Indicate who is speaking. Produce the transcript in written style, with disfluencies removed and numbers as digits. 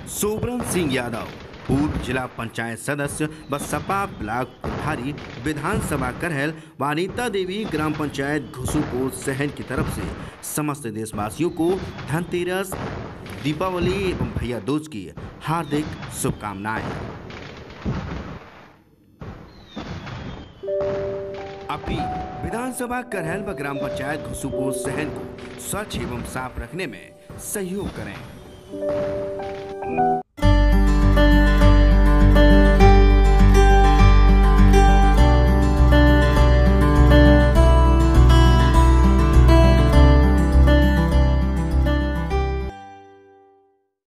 Speaker 1: सोबरन सिंह यादव, पूर्व जिला पंचायत सदस्य व सपा ब्लॉक प्रभारी विधानसभा करहल व अनीता देवी ग्राम पंचायत घुसूपुर सहन की तरफ से समस्त देशवासियों को धनतेरस, दीपावली एवं भैया दूज की हार्दिक शुभकामनाएं। अपील, विधानसभा करहल व ग्राम पंचायत घुसूपुर सहन को स्वच्छ एवं साफ रखने में सहयोग करें।